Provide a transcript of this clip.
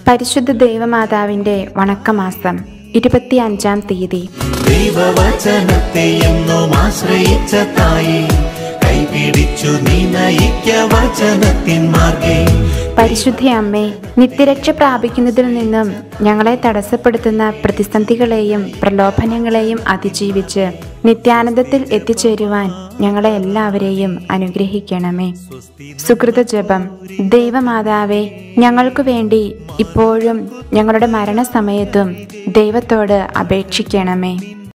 പരിശുദ്ധ ദൈവമാതാവിന്റെ വണക്കമാസം 25-ാം തീയതി. ദൈവവചനത്തെ എന്നും ആശ്രയിച്ച തായേ, കൈപിടിച്ചു നീ നയിക്ക വചനത്തിൻ മാർഗ്ഗേ. പരിശുദ്ധ അമ്മേ, നിത്യരക്ഷ പ്രാപിക്കുന്നതിൽ നിന്നും ഞങ്ങളെ തടസ്സപ്പെടുത്തുന്ന പ്രതിസന്ധികളെയും പ്രലോഭനങ്ങളെയും അതിജീവിച്ച് നിത്യാനന്ദത്തിൽ എത്തിച്ചേരുവാൻ ഞങ്ങളെ എല്ലാവരെയും അനുഗ്രഹിക്കണമേ. സുകൃത ജപം. ദൈവമാതാവേ, ഞങ്ങൾക്കു വേണ്ടി ഇപ്പോഴും ഞങ്ങളുടെ മരണസമയത്തും ദൈവത്തോട് അപേക്ഷിക്കണമേ.